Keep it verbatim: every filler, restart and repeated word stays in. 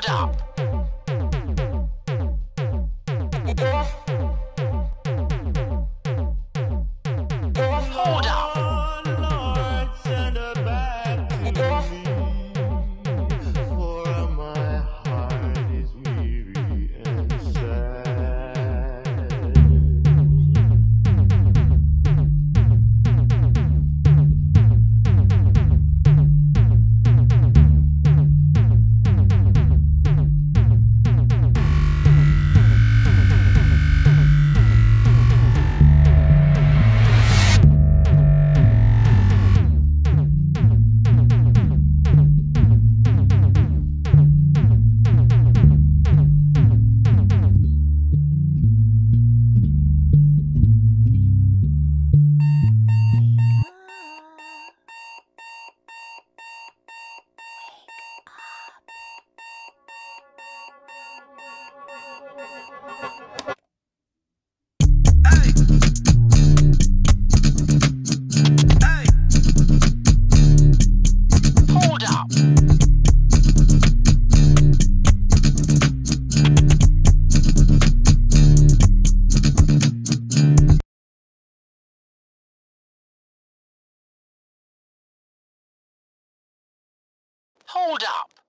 Hold up. Hold up. Oh, Lord, send her back to me, for my heart is weary and sad. Hold up. Hold up.